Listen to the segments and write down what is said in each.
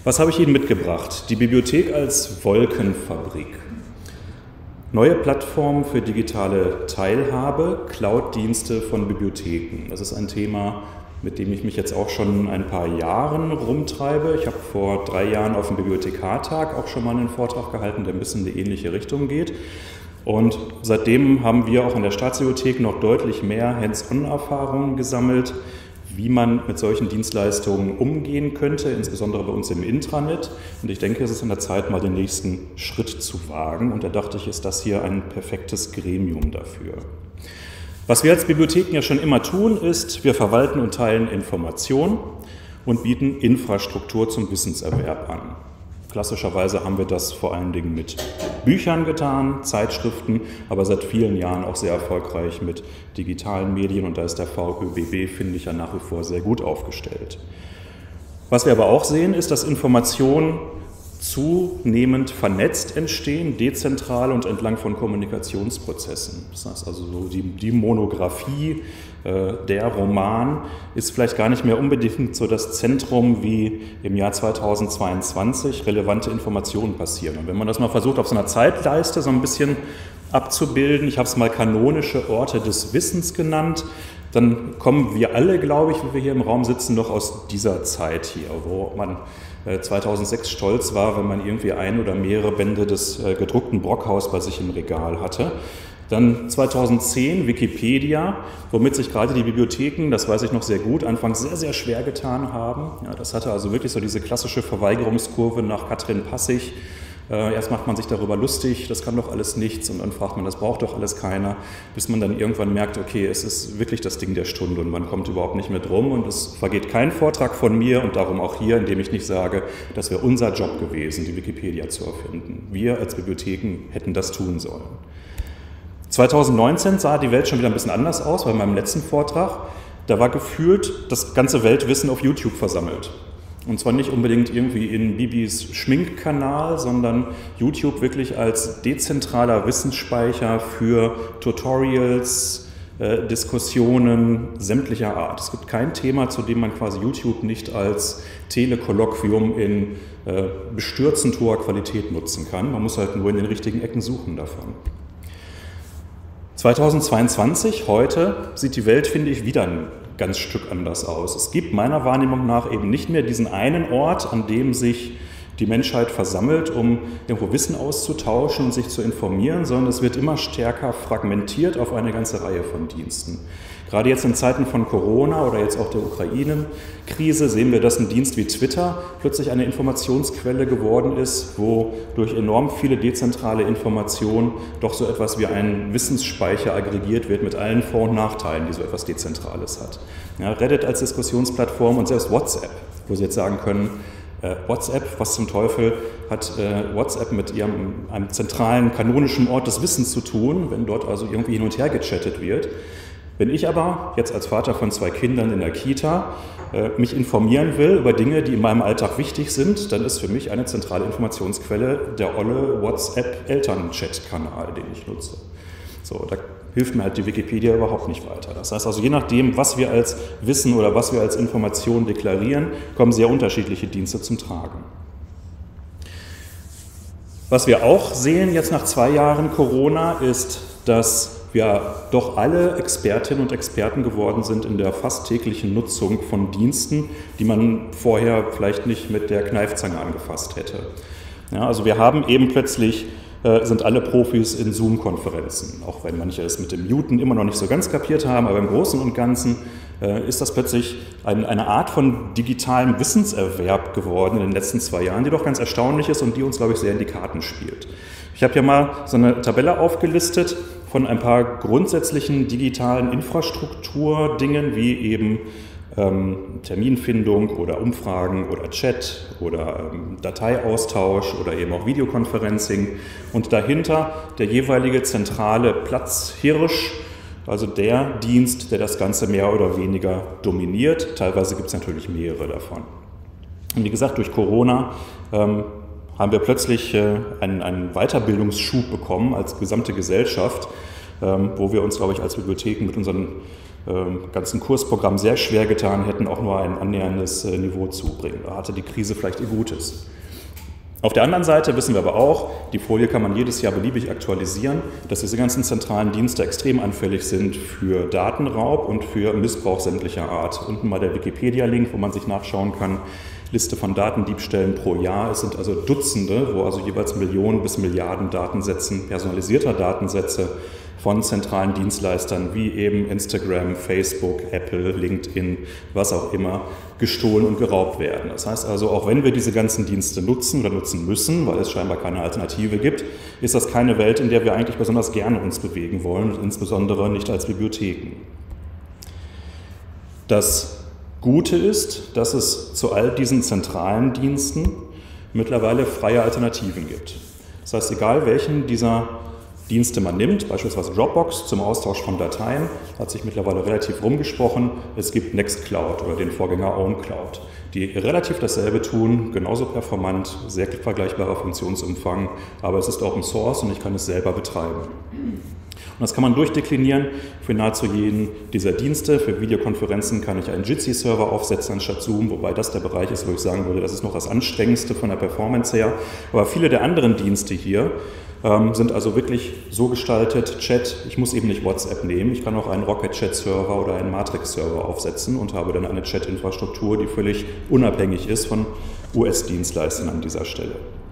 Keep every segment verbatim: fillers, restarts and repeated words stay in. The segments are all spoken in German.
Was habe ich Ihnen mitgebracht? Die Bibliothek als Wolkenfabrik. Neue Plattformen für digitale Teilhabe, Cloud-Dienste von Bibliotheken. Das ist ein Thema, mit dem ich mich jetzt auch schon ein paar Jahren rumtreibe. Ich habe vor drei Jahren auf dem Bibliothekartag auch schon mal einen Vortrag gehalten, der ein bisschen in eine ähnliche Richtung geht. Und seitdem haben wir auch in der Staatsbibliothek noch deutlich mehr Hands-on-Erfahrungen gesammelt, wie man mit solchen Dienstleistungen umgehen könnte, insbesondere bei uns im Intranet. Und ich denke, es ist an der Zeit, mal den nächsten Schritt zu wagen. Und da dachte ich, ist das hier ein perfektes Gremium dafür. Was wir als Bibliotheken ja schon immer tun, ist, wir verwalten und teilen Informationen und bieten Infrastruktur zum Wissenserwerb an. Klassischerweise haben wir das vor allen Dingen mit Büchern getan, Zeitschriften, aber seit vielen Jahren auch sehr erfolgreich mit digitalen Medien, und da ist der V Ö B B, finde ich, ja nach wie vor sehr gut aufgestellt. Was wir aber auch sehen, ist, dass Informationen zunehmend vernetzt entstehen, dezentral und entlang von Kommunikationsprozessen. Das heißt also, so die, die Monographie, äh, der Roman ist vielleicht gar nicht mehr unbedingt so das Zentrum, wie im Jahr zweitausendzweiundzwanzig relevante Informationen passieren. Und wenn man das mal versucht, auf so einer Zeitleiste so ein bisschen abzubilden, ich habe es mal kanonische Orte des Wissens genannt, dann kommen wir alle, glaube ich, wie wir hier im Raum sitzen, noch aus dieser Zeit hier, wo man zweitausendsechs stolz war, wenn man irgendwie ein oder mehrere Bände des äh, gedruckten Brockhaus bei sich im Regal hatte. Dann zweitausendzehn Wikipedia, womit sich gerade die Bibliotheken, das weiß ich noch sehr gut, anfangs sehr, sehr schwer getan haben. Ja, das hatte also wirklich so diese klassische Verweigerungskurve nach Katrin Passig. Äh, erst macht man sich darüber lustig, das kann doch alles nichts, und dann fragt man, das braucht doch alles keiner, bis man dann irgendwann merkt, okay, es ist wirklich das Ding der Stunde und man kommt überhaupt nicht mehr drum, und es vergeht kein Vortrag von mir und darum auch hier, indem ich nicht sage, das wäre unser Job gewesen, die Wikipedia zu erfinden. Wir als Bibliotheken hätten das tun sollen. zweitausendneunzehn sah die Welt schon wieder ein bisschen anders aus, bei meinem letzten Vortrag. Da war gefühlt das ganze Weltwissen auf YouTube versammelt. Und zwar nicht unbedingt irgendwie in Bibis Schminkkanal, sondern YouTube wirklich als dezentraler Wissensspeicher für Tutorials, äh, Diskussionen sämtlicher Art. Es gibt kein Thema, zu dem man quasi YouTube nicht als Telekolloquium in äh, bestürzend hoher Qualität nutzen kann. Man muss halt nur in den richtigen Ecken suchen davon. zweitausendzweiundzwanzig, heute, sieht die Welt, finde ich, wieder ein ganz Stück anders aus. Es gibt meiner Wahrnehmung nach eben nicht mehr diesen einen Ort, an dem sich die Menschheit versammelt, um irgendwo Wissen auszutauschen und sich zu informieren, sondern es wird immer stärker fragmentiert auf eine ganze Reihe von Diensten. Gerade jetzt in Zeiten von Corona oder jetzt auch der Ukraine-Krise sehen wir, dass ein Dienst wie Twitter plötzlich eine Informationsquelle geworden ist, wo durch enorm viele dezentrale Informationen doch so etwas wie ein Wissensspeicher aggregiert wird mit allen Vor- und Nachteilen, die so etwas Dezentrales hat. Ja, Reddit als Diskussionsplattform und selbst WhatsApp, wo Sie jetzt sagen können, äh, WhatsApp, was zum Teufel hat äh, WhatsApp mit ihrem, einem zentralen kanonischen Ort des Wissens zu tun, wenn dort also irgendwie hin und her gechattet wird. Wenn ich aber jetzt als Vater von zwei Kindern in der Kita äh, mich informieren will über Dinge, die in meinem Alltag wichtig sind, dann ist für mich eine zentrale Informationsquelle der olle WhatsApp-Elternchat-Kanal, den ich nutze. So, da hilft mir halt die Wikipedia überhaupt nicht weiter. Das heißt also, je nachdem, was wir als Wissen oder was wir als Information deklarieren, kommen sehr unterschiedliche Dienste zum Tragen. Was wir auch sehen jetzt nach zwei Jahren Corona ist, dass wir doch alle Expertinnen und Experten geworden sind in der fast täglichen Nutzung von Diensten, die man vorher vielleicht nicht mit der Kneifzange angefasst hätte. Ja, also wir haben eben plötzlich, äh, sind alle Profis in Zoom-Konferenzen, auch wenn manche es mit dem Muten immer noch nicht so ganz kapiert haben, aber im Großen und Ganzen äh, ist das plötzlich ein, eine Art von digitalem Wissenserwerb geworden in den letzten zwei Jahren, die doch ganz erstaunlich ist und die uns, glaube ich, sehr in die Karten spielt. Ich habe hier mal so eine Tabelle aufgelistet von ein paar grundsätzlichen digitalen Infrastrukturdingen wie eben ähm, Terminfindung oder Umfragen oder Chat oder ähm, Dateiaustausch oder eben auch Videoconferencing und dahinter der jeweilige zentrale Platzhirsch, also der Dienst, der das Ganze mehr oder weniger dominiert. Teilweise gibt es natürlich mehrere davon. Und wie gesagt, durch Corona ähm, haben wir plötzlich äh, einen, einen Weiterbildungsschub bekommen als gesamte Gesellschaft, ähm, wo wir uns, glaube ich, als Bibliotheken mit unseren ganzen Kursprogramm sehr schwer getan hätten, auch nur ein annäherndes Niveau zu bringen. Da hatte die Krise vielleicht ihr Gutes. Auf der anderen Seite wissen wir aber auch, die Folie kann man jedes Jahr beliebig aktualisieren, dass diese ganzen zentralen Dienste extrem anfällig sind für Datenraub und für Missbrauch sämtlicher Art. Unten mal der Wikipedia-Link, wo man sich nachschauen kann, Liste von Datendiebstählen pro Jahr. Es sind also Dutzende, wo also jeweils Millionen bis Milliarden Datensätzen, personalisierter Datensätze von zentralen Dienstleistern wie eben Instagram, Facebook, Apple, LinkedIn, was auch immer, gestohlen und geraubt werden. Das heißt also, auch wenn wir diese ganzen Dienste nutzen oder nutzen müssen, weil es scheinbar keine Alternative gibt, ist das keine Welt, in der wir eigentlich besonders gerne uns bewegen wollen, und insbesondere nicht als Bibliotheken. Das Gute ist, dass es zu all diesen zentralen Diensten mittlerweile freie Alternativen gibt. Das heißt, egal welchen dieser Dienste man nimmt, beispielsweise Dropbox zum Austausch von Dateien, hat sich mittlerweile relativ rumgesprochen. Es gibt Nextcloud oder den Vorgänger OwnCloud, die relativ dasselbe tun, genauso performant, sehr vergleichbarer Funktionsumfang, aber es ist Open Source und ich kann es selber betreiben. Und das kann man durchdeklinieren für nahezu jeden dieser Dienste. Für Videokonferenzen kann ich einen Jitsi-Server aufsetzen anstatt Zoom, wobei das der Bereich ist, wo ich sagen würde, das ist noch das Anstrengendste von der Performance her. Aber viele der anderen Dienste hier ähm, sind also wirklich so gestaltet, Chat, ich muss eben nicht WhatsApp nehmen, ich kann auch einen Rocket-Chat-Server oder einen Matrix-Server aufsetzen und habe dann eine Chat-Infrastruktur, die völlig unabhängig ist von U S-Dienstleistern an dieser Stelle.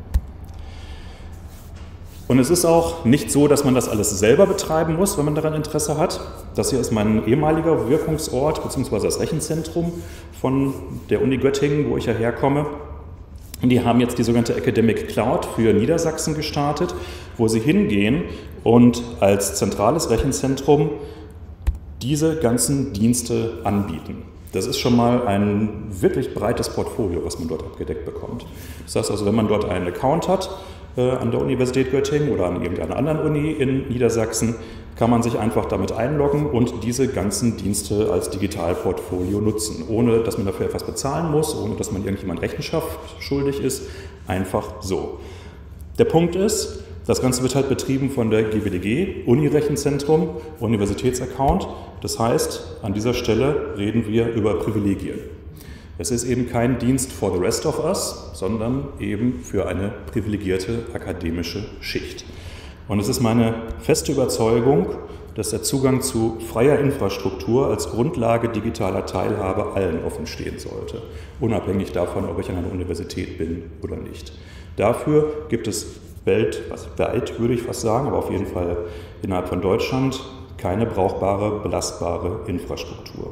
Und es ist auch nicht so, dass man das alles selber betreiben muss, wenn man daran Interesse hat. Das hier ist mein ehemaliger Wirkungsort bzw. das Rechenzentrum von der Uni Göttingen, wo ich ja herkomme. Und die haben jetzt die sogenannte Academic Cloud für Niedersachsen gestartet, wo sie hingehen und als zentrales Rechenzentrum diese ganzen Dienste anbieten. Das ist schon mal ein wirklich breites Portfolio, was man dort abgedeckt bekommt. Das heißt also, wenn man dort einen Account hat, an der Universität Göttingen oder an irgendeiner anderen Uni in Niedersachsen, kann man sich einfach damit einloggen und diese ganzen Dienste als Digitalportfolio nutzen, ohne dass man dafür etwas bezahlen muss, ohne dass man irgendjemand Rechenschaft schuldig ist, einfach so. Der Punkt ist, das Ganze wird halt betrieben von der G W D G, Uni-Rechenzentrum, Universitätsaccount. Das heißt, an dieser Stelle reden wir über Privilegien. Es ist eben kein Dienst for the rest of us, sondern eben für eine privilegierte akademische Schicht. Und es ist meine feste Überzeugung, dass der Zugang zu freier Infrastruktur als Grundlage digitaler Teilhabe allen offen stehen sollte, unabhängig davon, ob ich an einer Universität bin oder nicht. Dafür gibt es weltweit, würde ich fast sagen, aber auf jeden Fall innerhalb von Deutschland, keine brauchbare, belastbare Infrastruktur.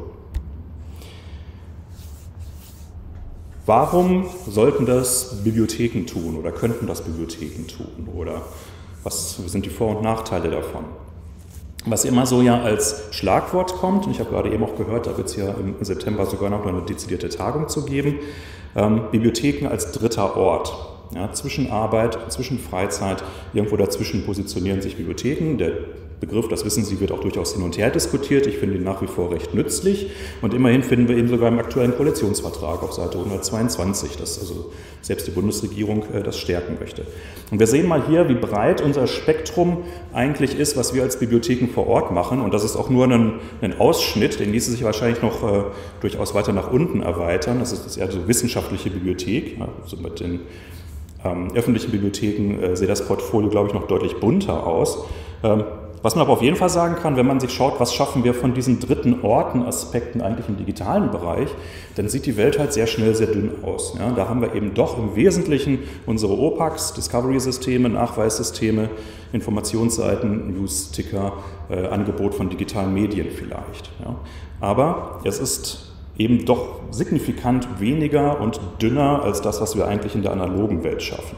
Warum sollten das Bibliotheken tun oder könnten das Bibliotheken tun oder was sind die Vor- und Nachteile davon? Was immer so ja als Schlagwort kommt, und ich habe gerade eben auch gehört, da wird es ja im September sogar noch eine dezidierte Tagung zu geben, ähm, Bibliotheken als dritter Ort. Ja, zwischen Arbeit, zwischen Freizeit, irgendwo dazwischen positionieren sich Bibliotheken. Der Begriff, das wissen Sie, wird auch durchaus hin und her diskutiert. Ich finde ihn nach wie vor recht nützlich. Und immerhin finden wir ihn sogar im aktuellen Koalitionsvertrag auf Seite hundertzweiundzwanzig, dass also selbst die Bundesregierung äh, das stärken möchte. Und wir sehen mal hier, wie breit unser Spektrum eigentlich ist, was wir als Bibliotheken vor Ort machen. Und das ist auch nur ein, ein Ausschnitt, den ließe sich wahrscheinlich noch äh, durchaus weiter nach unten erweitern. Das ist eher so wissenschaftliche Bibliothek, ja, so mit den ähm, öffentlichen Bibliotheken äh, sieht das Portfolio, glaube ich, noch deutlich bunter aus. Ähm, Was man aber auf jeden Fall sagen kann, wenn man sich schaut, was schaffen wir von diesen dritten Orten-Aspekten eigentlich im digitalen Bereich, dann sieht die Welt halt sehr schnell sehr dünn aus. Ja, da haben wir eben doch im Wesentlichen unsere O PACs, Discovery-Systeme, Nachweissysteme, Informationsseiten, News-Ticker, äh, Angebot von digitalen Medien vielleicht. Ja. Aber es ist eben doch signifikant weniger und dünner als das, was wir eigentlich in der analogen Welt schaffen.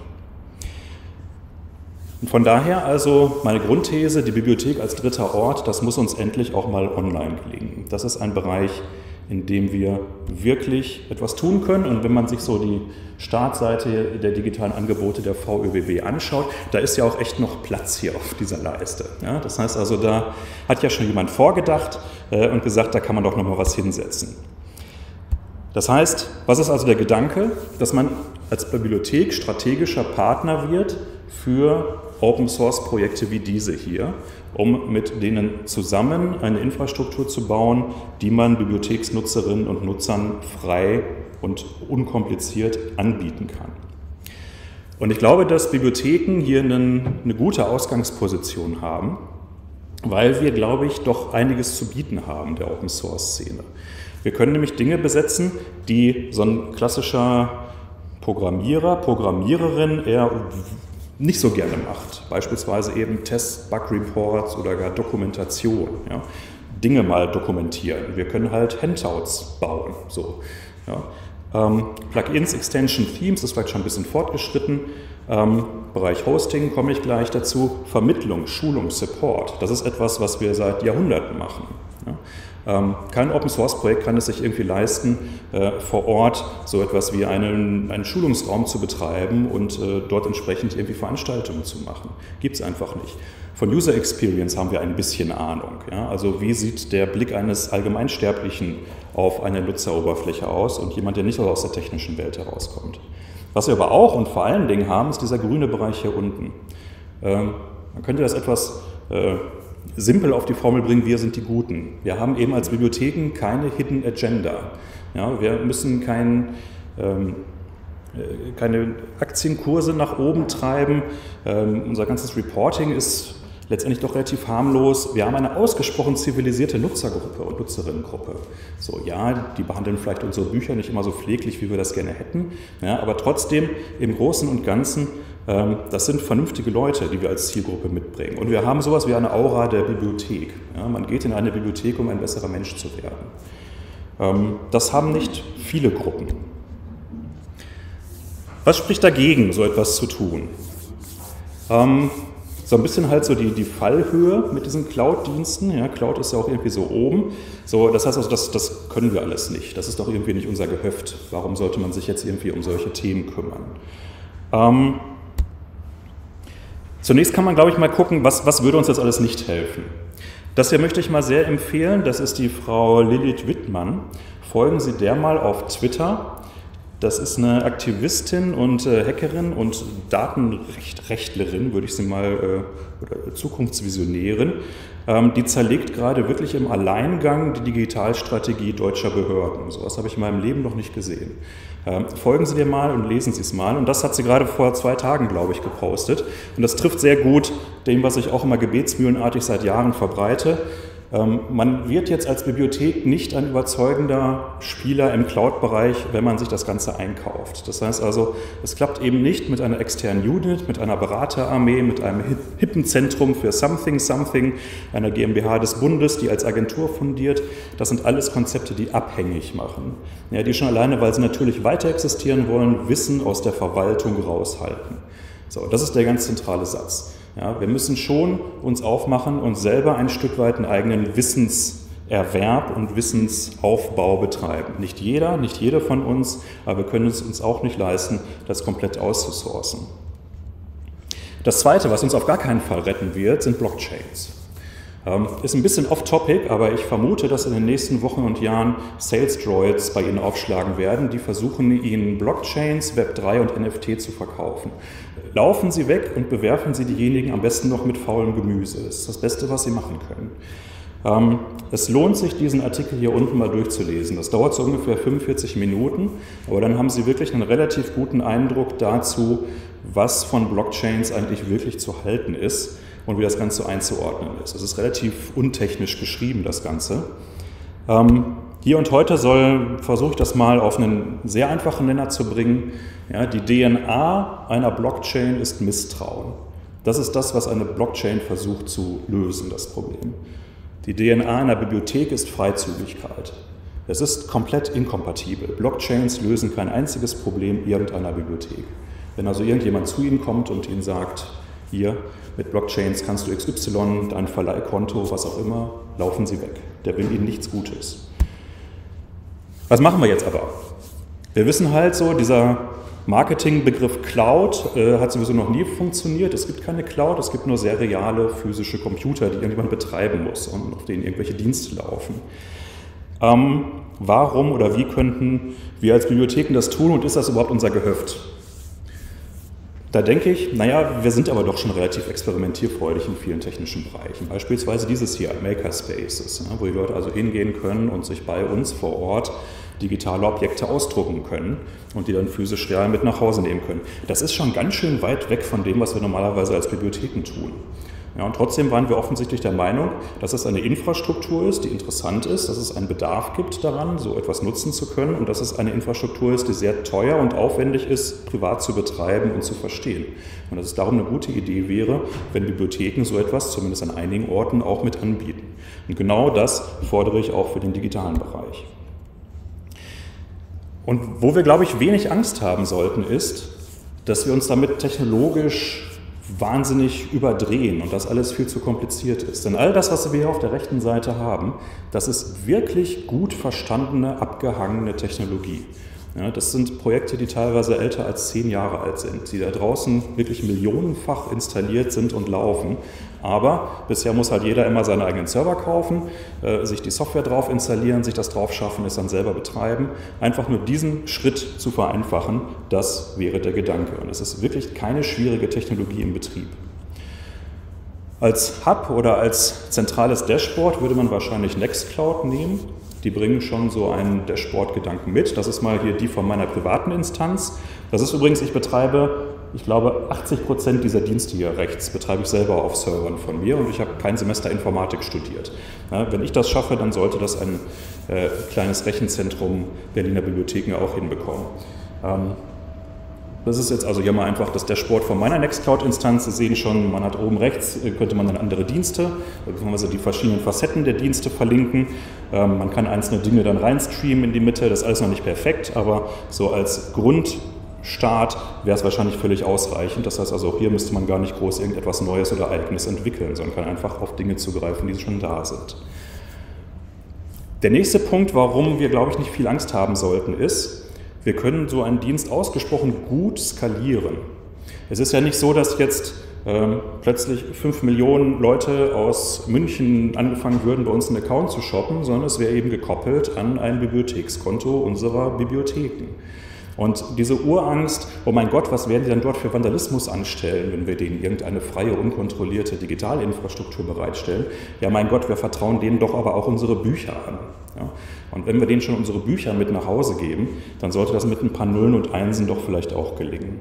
Und von daher also meine Grundthese, die Bibliothek als dritter Ort, das muss uns endlich auch mal online gelingen. Das ist ein Bereich, in dem wir wirklich etwas tun können. Und wenn man sich so die Startseite der digitalen Angebote der V Ö B B anschaut, da ist ja auch echt noch Platz hier auf dieser Leiste. Ja, das heißt also, da hat ja schon jemand vorgedacht äh, und gesagt, da kann man doch noch mal was hinsetzen. Das heißt, was ist also der Gedanke? Dass man als Bibliothek strategischer Partner wird für Open-Source-Projekte wie diese hier, um mit denen zusammen eine Infrastruktur zu bauen, die man Bibliotheksnutzerinnen und Nutzern frei und unkompliziert anbieten kann. Und ich glaube, dass Bibliotheken hier einen, eine gute Ausgangsposition haben, weil wir, glaube ich, doch einiges zu bieten haben der Open-Source-Szene. Wir können nämlich Dinge besetzen, die so ein klassischer Programmierer, Programmiererin eher nicht so gerne macht. Beispielsweise eben Tests, Bug-Reports oder gar Dokumentation. Ja. Dinge mal dokumentieren. Wir können halt Handouts bauen. So, ja. ähm, Plugins, Extension, Themes ist vielleicht schon ein bisschen fortgeschritten. Ähm, Bereich Hosting komme ich gleich dazu. Vermittlung, Schulung, Support. Das ist etwas, was wir seit Jahrhunderten machen. Ja. Ähm, kein Open-Source-Projekt kann es sich irgendwie leisten, äh, vor Ort so etwas wie einen, einen Schulungsraum zu betreiben und äh, dort entsprechend irgendwie Veranstaltungen zu machen. Gibt es einfach nicht. Von User Experience haben wir ein bisschen Ahnung. Ja? Also wie sieht der Blick eines Allgemeinsterblichen auf eine Nutzeroberfläche aus und jemand, der nicht aus der technischen Welt herauskommt. Was wir aber auch und vor allen Dingen haben, ist dieser grüne Bereich hier unten. Ähm, man könnte das etwas äh, simpel auf die Formel bringen, wir sind die Guten. Wir haben eben als Bibliotheken keine Hidden Agenda. Ja, wir müssen kein, ähm, keine Aktienkurse nach oben treiben. Ähm, unser ganzes Reporting ist letztendlich doch relativ harmlos. Wir haben eine ausgesprochen zivilisierte Nutzergruppe und Nutzerinnengruppe. So, ja, die behandeln vielleicht unsere Bücher nicht immer so pfleglich, wie wir das gerne hätten, ja, aber trotzdem im Großen und Ganzen, ähm, das sind vernünftige Leute, die wir als Zielgruppe mitbringen. Und wir haben sowas wie eine Aura der Bibliothek. Ja, man geht in eine Bibliothek, um ein besserer Mensch zu werden. Ähm, das haben nicht viele Gruppen. Was spricht dagegen, so etwas zu tun? Ähm, So ein bisschen halt so die, die Fallhöhe mit diesen Cloud-Diensten. Ja, Cloud ist ja auch irgendwie so oben. So, das heißt also, das, das können wir alles nicht. Das ist doch irgendwie nicht unser Gehöft. Warum sollte man sich jetzt irgendwie um solche Themen kümmern? Ähm, zunächst kann man, glaube ich, mal gucken, was, was würde uns jetzt alles nicht helfen. Das hier möchte ich mal sehr empfehlen. Das ist die Frau Lilith Wittmann. Folgen Sie der mal auf Twitter. Das ist eine Aktivistin und äh, Hackerin und Datenrechtlerin, würde ich sie mal, äh, oder Zukunftsvisionärin. Ähm, die zerlegt gerade wirklich im Alleingang die Digitalstrategie deutscher Behörden. So etwas habe ich in meinem Leben noch nicht gesehen. Ähm, folgen Sie dir mal und lesen Sie es mal. Und das hat sie gerade vor zwei Tagen, glaube ich, gepostet. Und das trifft sehr gut dem, was ich auch immer gebetsmühlenartig seit Jahren verbreite. Man wird jetzt als Bibliothek nicht ein überzeugender Spieler im Cloud-Bereich, wenn man sich das Ganze einkauft. Das heißt also, es klappt eben nicht mit einer externen Unit, mit einer Beraterarmee, mit einem hippen Zentrum für Something Something, einer GmbH des Bundes, die als Agentur fundiert. Das sind alles Konzepte, die abhängig machen. Ja, die schon alleine, weil sie natürlich weiter existieren wollen, Wissen aus der Verwaltung raushalten. So, das ist der ganz zentrale Satz. Ja, wir müssen schon uns aufmachen und selber ein Stück weit einen eigenen Wissenserwerb und Wissensaufbau betreiben. Nicht jeder, nicht jeder von uns, aber wir können es uns auch nicht leisten, das komplett auszusourcen. Das Zweite, was uns auf gar keinen Fall retten wird, sind Blockchains. Ähm, ist ein bisschen off-topic, aber ich vermute, dass in den nächsten Wochen und Jahren Sales Droids bei Ihnen aufschlagen werden, die versuchen, Ihnen Blockchains, Web drei und N F T zu verkaufen. Laufen Sie weg und bewerfen Sie diejenigen am besten noch mit faulem Gemüse. Das ist das Beste, was Sie machen können. Ähm, es lohnt sich, diesen Artikel hier unten mal durchzulesen. Das dauert so ungefähr fünfundvierzig Minuten, aber dann haben Sie wirklich einen relativ guten Eindruck dazu, was von Blockchains eigentlich wirklich zu halten ist und wie das Ganze einzuordnen ist. Es ist relativ untechnisch geschrieben, das Ganze. Ähm, hier und heute soll, versuche ich das mal auf einen sehr einfachen Nenner zu bringen. Ja, die D N A einer Blockchain ist Misstrauen. Das ist das, was eine Blockchain versucht zu lösen, das Problem. Die D N A einer Bibliothek ist Freizügigkeit. Es ist komplett inkompatibel. Blockchains lösen kein einziges Problem irgendeiner Bibliothek. Wenn also irgendjemand zu Ihnen kommt und Ihnen sagt, hier, mit Blockchains kannst du X Y, dein Verleihkonto, was auch immer, laufen Sie weg. Der will Ihnen nichts Gutes. Was machen wir jetzt aber? Wir wissen halt so, dieser Marketingbegriff Cloud äh, hat sowieso noch nie funktioniert. Es gibt keine Cloud, es gibt nur sehr reale physische Computer, die irgendjemand betreiben muss und auf denen irgendwelche Dienste laufen. Ähm, warum oder wie könnten wir als Bibliotheken das tun und ist das überhaupt unser Gehöft? Da denke ich, naja, wir sind aber doch schon relativ experimentierfreudig in vielen technischen Bereichen. Beispielsweise dieses hier, Makerspaces, wo die Leute also hingehen können und sich bei uns vor Ort digitale Objekte ausdrucken können und die dann physisch real mit nach Hause nehmen können. Das ist schon ganz schön weit weg von dem, was wir normalerweise als Bibliotheken tun. Ja, und trotzdem waren wir offensichtlich der Meinung, dass es eine Infrastruktur ist, die interessant ist, dass es einen Bedarf gibt daran, so etwas nutzen zu können und dass es eine Infrastruktur ist, die sehr teuer und aufwendig ist, privat zu betreiben und zu verstehen. Und dass es darum eine gute Idee wäre, wenn Bibliotheken so etwas, zumindest an einigen Orten, auch mit anbieten. Und genau das fordere ich auch für den digitalen Bereich. Und wo wir, glaube ich, wenig Angst haben sollten, ist, dass wir uns damit technologisch wahnsinnig überdrehen und das alles viel zu kompliziert ist. Denn all das, was wir hier auf der rechten Seite haben, das ist wirklich gut verstandene, abgehangene Technologie. Ja, das sind Projekte, die teilweise älter als zehn Jahre alt sind, die da draußen wirklich millionenfach installiert sind und laufen. Aber bisher muss halt jeder immer seine eigenen Server kaufen, äh, sich die Software drauf installieren, sich das drauf schaffen, es dann selber betreiben. Einfach nur diesen Schritt zu vereinfachen, das wäre der Gedanke. Und es ist wirklich keine schwierige Technologie im Betrieb. Als Hub oder als zentrales Dashboard würde man wahrscheinlich Nextcloud nehmen. Die bringen schon so einen Dashboard-Gedanken mit. Das ist mal hier die von meiner privaten Instanz. Das ist übrigens, ich betreibe, ich glaube, achtzig Prozent dieser Dienste hier rechts betreibe ich selber auf Servern von mir und ich habe kein Semester Informatik studiert. Ja, wenn ich das schaffe, dann sollte das ein äh, kleines Rechenzentrum Berliner Bibliotheken auch hinbekommen. Ähm, Das ist jetzt also hier mal einfach das Dashboard von meiner Nextcloud-Instanz. Sie sehen schon, man hat oben rechts, könnte man dann andere Dienste, beziehungsweise die verschiedenen Facetten der Dienste verlinken. Ähm, man kann einzelne Dinge dann reinstreamen in die Mitte, das ist alles noch nicht perfekt, aber so als Grundstart wäre es wahrscheinlich völlig ausreichend. Das heißt also, auch hier müsste man gar nicht groß irgendetwas Neues oder Eigenes entwickeln, sondern kann einfach auf Dinge zugreifen, die schon da sind. Der nächste Punkt, warum wir, glaube ich, nicht viel Angst haben sollten, ist, wir können so einen Dienst ausgesprochen gut skalieren. Es ist ja nicht so, dass jetzt ähm, plötzlich fünf Millionen Leute aus München angefangen würden, bei uns einen Account zu shoppen, sondern es wäre eben gekoppelt an ein Bibliothekskonto unserer Bibliotheken. Und diese Urangst, oh mein Gott, was werden die dann dort für Vandalismus anstellen, wenn wir denen irgendeine freie, unkontrollierte Digitalinfrastruktur bereitstellen? Ja, mein Gott, wir vertrauen denen doch aber auch unsere Bücher an. Ja? Und wenn wir denen schon unsere Bücher mit nach Hause geben, dann sollte das mit ein paar Nullen und Einsen doch vielleicht auch gelingen.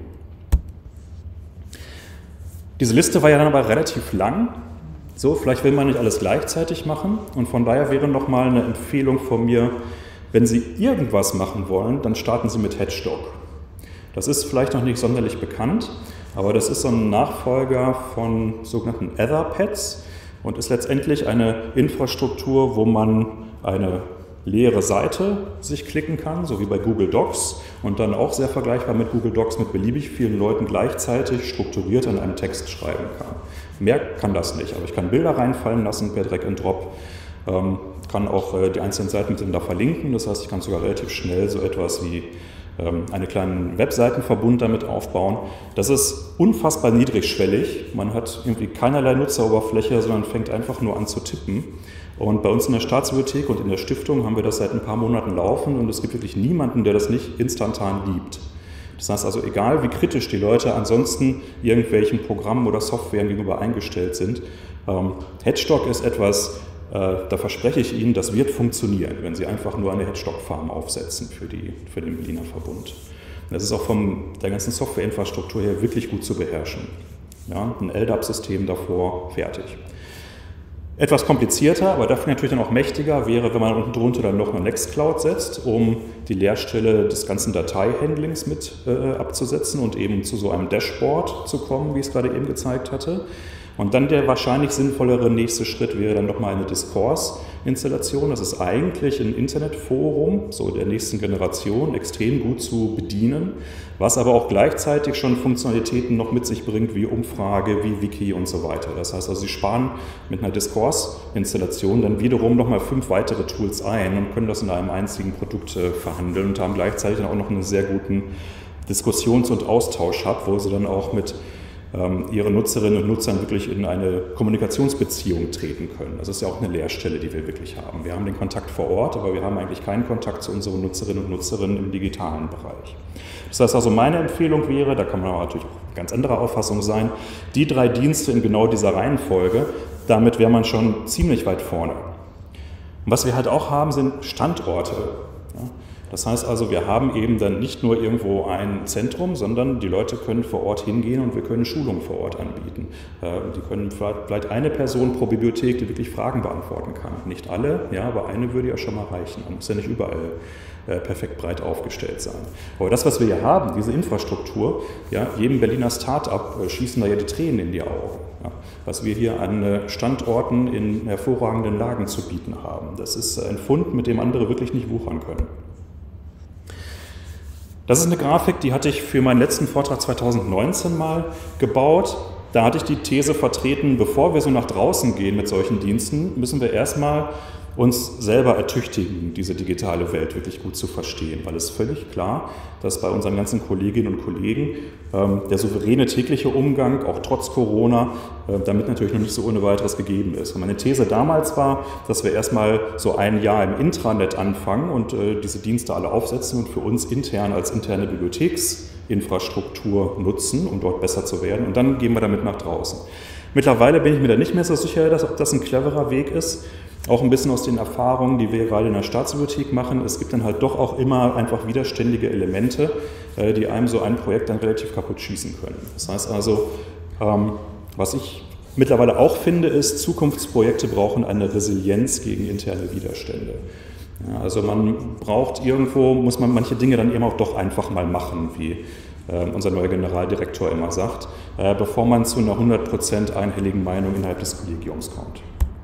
Diese Liste war ja dann aber relativ lang. So, vielleicht will man nicht alles gleichzeitig machen. Und von daher wäre nochmal eine Empfehlung von mir, wenn Sie irgendwas machen wollen, dann starten Sie mit Hedgedog. Das ist vielleicht noch nicht sonderlich bekannt, aber das ist so ein Nachfolger von sogenannten Etherpads und ist letztendlich eine Infrastruktur, wo man eine leere Seite sich klicken kann, so wie bei Google Docs und dann auch sehr vergleichbar mit Google Docs mit beliebig vielen Leuten gleichzeitig strukturiert an einem Text schreiben kann. Mehr kann das nicht, aber ich kann Bilder reinfallen lassen per Drag and Drop. Ähm, kann auch äh, die einzelnen Seiten miteinander verlinken, das heißt, ich kann sogar relativ schnell so etwas wie ähm, einen kleinen Webseitenverbund damit aufbauen. Das ist unfassbar niedrigschwellig, man hat irgendwie keinerlei Nutzeroberfläche, sondern fängt einfach nur an zu tippen. Und bei uns in der Staatsbibliothek und in der Stiftung haben wir das seit ein paar Monaten laufen und es gibt wirklich niemanden, der das nicht instantan liebt. Das heißt also, egal wie kritisch die Leute ansonsten irgendwelchen Programmen oder Softwaren gegenüber eingestellt sind, ähm, Hedgedog ist etwas, da verspreche ich Ihnen, das wird funktionieren, wenn Sie einfach nur eine Hedgedog-Farm aufsetzen für, die, für den Berliner Verbund. Das ist auch von der ganzen Softwareinfrastruktur her wirklich gut zu beherrschen. Ja, ein L D A P-System davor, fertig. Etwas komplizierter, aber dafür natürlich dann auch mächtiger wäre, wenn man unten drunter dann noch eine Nextcloud setzt, um die Leerstelle des ganzen Dateihandlings mit äh, abzusetzen und eben zu so einem Dashboard zu kommen, wie ich es gerade eben gezeigt hatte. Und dann der wahrscheinlich sinnvollere nächste Schritt wäre dann nochmal eine Discourse-Installation. Das ist eigentlich ein Internetforum, so der nächsten Generation, extrem gut zu bedienen, was aber auch gleichzeitig schon Funktionalitäten noch mit sich bringt, wie Umfrage, wie Wiki und so weiter. Das heißt also, Sie sparen mit einer Discourse-Installation dann wiederum nochmal fünf weitere Tools ein und können das in einem einzigen Produkt äh, verhandeln und haben gleichzeitig auch noch einen sehr guten Diskussions- und Austausch-Hub, wo Sie dann auch mit ähm, ihre Nutzerinnen und Nutzern wirklich in eine Kommunikationsbeziehung treten können. Das ist ja auch eine Leerstelle, die wir wirklich haben. Wir haben den Kontakt vor Ort, aber wir haben eigentlich keinen Kontakt zu unseren Nutzerinnen und Nutzern im digitalen Bereich. Das heißt also, meine Empfehlung wäre, da kann man natürlich auch ganz anderer Auffassung sein, die drei Dienste in genau dieser Reihenfolge, damit wäre man schon ziemlich weit vorne. Und was wir halt auch haben, sind Standorte. Ja? Das heißt also, wir haben eben dann nicht nur irgendwo ein Zentrum, sondern die Leute können vor Ort hingehen und wir können Schulungen vor Ort anbieten. Die können vielleicht eine Person pro Bibliothek, die wirklich Fragen beantworten kann. Nicht alle, ja, aber eine würde ja schon mal reichen. Man muss ja nicht überall perfekt breit aufgestellt sein. Aber das, was wir hier haben, diese Infrastruktur, ja, jedem Berliner Start-up schießen da ja die Tränen in die Augen. Ja, was wir hier an Standorten in hervorragenden Lagen zu bieten haben. Das ist ein Fund, mit dem andere wirklich nicht wuchern können. Das ist eine Grafik, die hatte ich für meinen letzten Vortrag zweitausendneunzehn mal gebaut. Da hatte ich die These vertreten, bevor wir so nach draußen gehen mit solchen Diensten, müssen wir erstmal uns selber ertüchtigen, diese digitale Welt wirklich gut zu verstehen, weil es ist völlig klar, dass bei unseren ganzen Kolleginnen und Kollegen ähm, der souveräne tägliche Umgang, auch trotz Corona, äh, damit natürlich noch nicht so ohne weiteres gegeben ist. Und meine These damals war, dass wir erstmal so ein Jahr im Intranet anfangen und äh, diese Dienste alle aufsetzen und für uns intern als interne Bibliotheksinfrastruktur nutzen, um dort besser zu werden. Und dann gehen wir damit nach draußen. Mittlerweile bin ich mir da nicht mehr so sicher, dass ob das ein cleverer Weg ist. Auch ein bisschen aus den Erfahrungen, die wir gerade in der Staatsbibliothek machen. Es gibt dann halt doch auch immer einfach widerständige Elemente, die einem so ein Projekt dann relativ kaputt schießen können. Das heißt also, was ich mittlerweile auch finde, ist, Zukunftsprojekte brauchen eine Resilienz gegen interne Widerstände. Ja, also man braucht irgendwo, muss man manche Dinge dann eben auch doch einfach mal machen, wie unser neuer Generaldirektor immer sagt, bevor man zu einer hundert Prozent einhelligen Meinung innerhalb des Kollegiums kommt.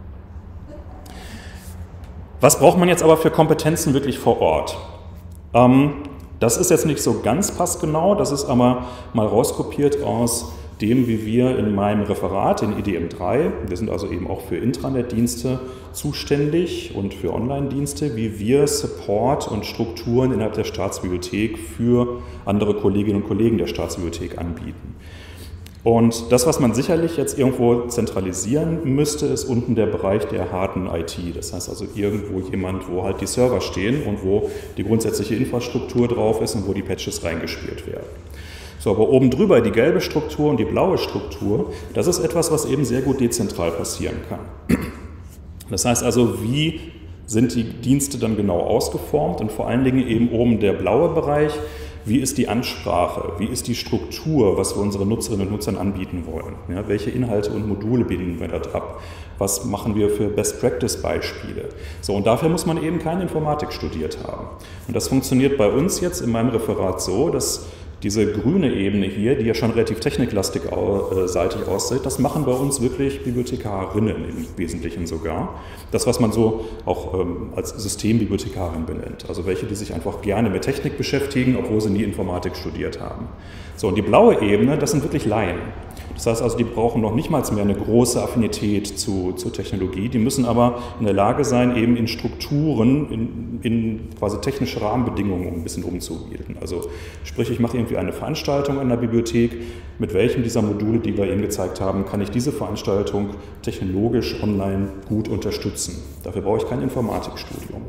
Was braucht man jetzt aber für Kompetenzen wirklich vor Ort? Ähm, das ist jetzt nicht so ganz passgenau, das ist aber mal rauskopiert aus dem, wie wir in meinem Referat in I D M drei, wir sind also eben auch für Intranet-Dienste zuständig und für Online-Dienste, wie wir Support und Strukturen innerhalb der Staatsbibliothek für andere Kolleginnen und Kollegen der Staatsbibliothek anbieten. Und das, was man sicherlich jetzt irgendwo zentralisieren müsste, ist unten der Bereich der harten I T. Das heißt also irgendwo jemand, wo halt die Server stehen und wo die grundsätzliche Infrastruktur drauf ist und wo die Patches reingespielt werden. So, aber oben drüber die gelbe Struktur und die blaue Struktur, das ist etwas, was eben sehr gut dezentral passieren kann. Das heißt also, wie sind die Dienste dann genau ausgeformt und vor allen Dingen eben oben der blaue Bereich, wie ist die Ansprache, wie ist die Struktur, was wir unseren Nutzerinnen und Nutzern anbieten wollen. Ja, welche Inhalte und Module binden wir dort ab? Was machen wir für Best-Practice-Beispiele? So, und dafür muss man eben keine Informatik studiert haben. Und das funktioniert bei uns jetzt in meinem Referat so, dass diese grüne Ebene hier, die ja schon relativ techniklastig seitig aussieht, das machen bei uns wirklich Bibliothekarinnen im Wesentlichen sogar. Das, was man so auch ähm, als Systembibliothekarin benennt. Also welche, die sich einfach gerne mit Technik beschäftigen, obwohl sie nie Informatik studiert haben. So, und die blaue Ebene, das sind wirklich Laien. Das heißt also, die brauchen noch nicht mal mehr eine große Affinität zu, zur Technologie. Die müssen aber in der Lage sein, eben in Strukturen, in, in quasi technische Rahmenbedingungen ein bisschen umzubilden. Also sprich, ich mache irgendwie eine Veranstaltung in der Bibliothek. Mit welchem dieser Module, die wir Ihnen gezeigt haben, kann ich diese Veranstaltung technologisch online gut unterstützen? Dafür brauche ich kein Informatikstudium.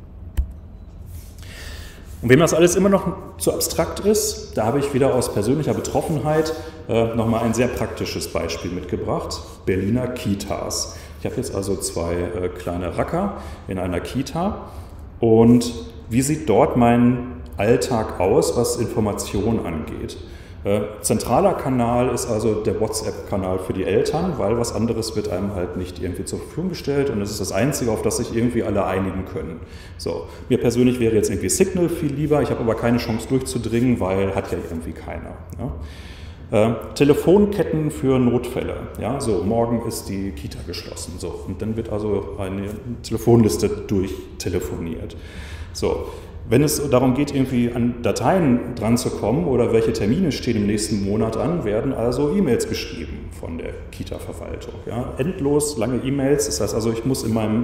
Und wem das alles immer noch zu abstrakt ist, da habe ich wieder aus persönlicher Betroffenheit äh, nochmal ein sehr praktisches Beispiel mitgebracht. Berliner Kitas. Ich habe jetzt also zwei äh, kleine Racker in einer Kita. Und wie sieht dort mein Alltag aus, was Information angeht? Äh, zentraler Kanal ist also der WhatsApp-Kanal für die Eltern, weil was anderes wird einem halt nicht irgendwie zur Verfügung gestellt und das ist das Einzige, auf das sich irgendwie alle einigen können. So, mir persönlich wäre jetzt irgendwie Signal viel lieber, ich habe aber keine Chance durchzudringen, weil hat ja irgendwie keiner. Ja? Äh, Telefonketten für Notfälle. Ja, so, morgen ist die Kita geschlossen. So, und dann wird also eine Telefonliste durchtelefoniert. So. Wenn es darum geht, irgendwie an Dateien dran zu kommen oder welche Termine stehen im nächsten Monat an, werden also E-Mails geschrieben von der Kita-Verwaltung. Ja, endlos lange E-Mails, das heißt also, ich muss in meinem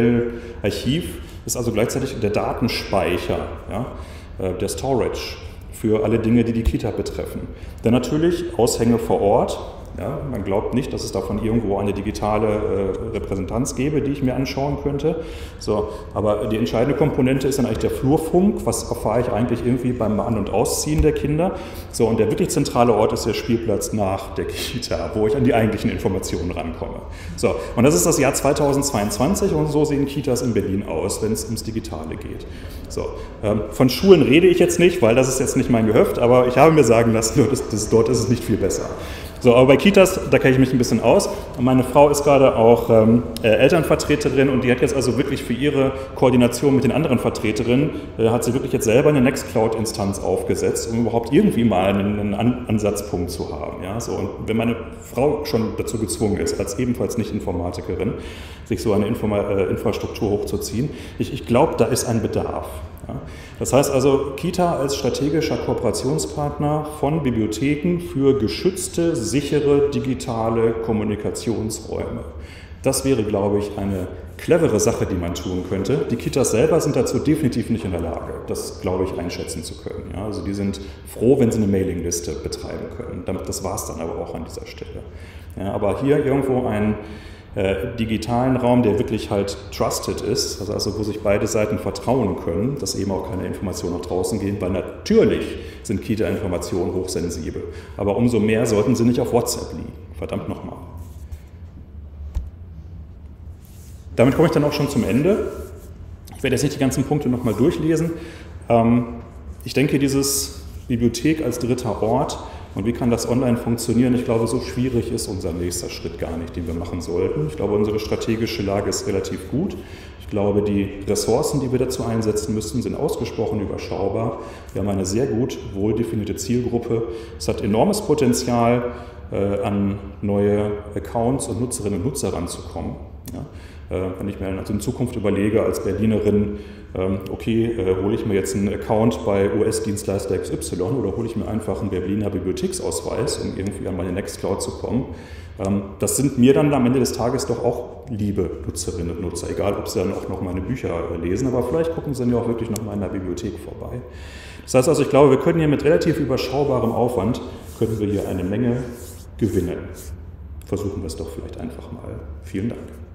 E-Mail-Archiv, ist also gleichzeitig der Datenspeicher, ja, der Storage für alle Dinge, die die Kita betreffen. Dann natürlich Aushänge vor Ort. Ja, man glaubt nicht, dass es davon irgendwo eine digitale äh, Repräsentanz gäbe, die ich mir anschauen könnte. So, aber die entscheidende Komponente ist dann eigentlich der Flurfunk. Was erfahre ich eigentlich irgendwie beim An- und Ausziehen der Kinder? So, und der wirklich zentrale Ort ist der Spielplatz nach der Kita, wo ich an die eigentlichen Informationen rankomme. So, und das ist das Jahr zweitausendzweiundzwanzig und so sehen Kitas in Berlin aus, wenn es ums Digitale geht. So, ähm, von Schulen rede ich jetzt nicht, weil das ist jetzt nicht mein Gehöft, aber ich habe mir sagen lassen, dort ist, das, dort ist es nicht viel besser. So, aber bei Kitas, da kenne ich mich ein bisschen aus. Und meine Frau ist gerade auch ähm, äh, Elternvertreterin und die hat jetzt also wirklich für ihre Koordination mit den anderen Vertreterinnen, äh, hat sie wirklich jetzt selber eine Nextcloud-Instanz aufgesetzt, um überhaupt irgendwie mal einen, einen An Ansatzpunkt zu haben. Ja? So, und wenn meine Frau schon dazu gezwungen ist, als ebenfalls Nicht-Informatikerin, sich so eine Informa äh, Infrastruktur hochzuziehen, ich, ich glaube, da ist ein Bedarf. Ja? Das heißt also, Kita als strategischer Kooperationspartner von Bibliotheken für geschützte, sichere, digitale Kommunikationsräume. Das wäre, glaube ich, eine clevere Sache, die man tun könnte. Die Kitas selber sind dazu definitiv nicht in der Lage, das, glaube ich, einschätzen zu können. Ja, also die sind froh, wenn sie eine Mailingliste betreiben können. Das war es dann aber auch an dieser Stelle. Ja, aber hier irgendwo ein Äh, digitalen Raum, der wirklich halt trusted ist, also, also wo sich beide Seiten vertrauen können, dass eben auch keine Informationen nach draußen gehen, weil natürlich sind Kita-Informationen hochsensibel, aber umso mehr sollten sie nicht auf WhatsApp liegen. Verdammt nochmal. Damit komme ich dann auch schon zum Ende. Ich werde jetzt nicht die ganzen Punkte nochmal durchlesen. Ähm, ich denke, dieses Bibliothek als dritter Ort, und wie kann das online funktionieren? Ich glaube, so schwierig ist unser nächster Schritt gar nicht, den wir machen sollten. Ich glaube, unsere strategische Lage ist relativ gut. Ich glaube, die Ressourcen, die wir dazu einsetzen müssen, sind ausgesprochen überschaubar. Wir haben eine sehr gut wohl definierte Zielgruppe. Es hat enormes Potenzial, äh, an neue Accounts und Nutzerinnen und Nutzer ranzukommen. Ja? Wenn ich mir also in Zukunft überlege, als Berlinerin, okay, hole ich mir jetzt einen Account bei U S-Dienstleister X Y oder hole ich mir einfach einen Berliner Bibliotheksausweis, um irgendwie an meine Nextcloud zu kommen. Das sind mir dann am Ende des Tages doch auch liebe Nutzerinnen und Nutzer, egal ob sie dann auch noch meine Bücher lesen, aber vielleicht gucken sie dann ja auch wirklich noch mal in der Bibliothek vorbei. Das heißt also, ich glaube, wir können hier mit relativ überschaubarem Aufwand, können wir hier eine Menge gewinnen. Versuchen wir es doch vielleicht einfach mal. Vielen Dank.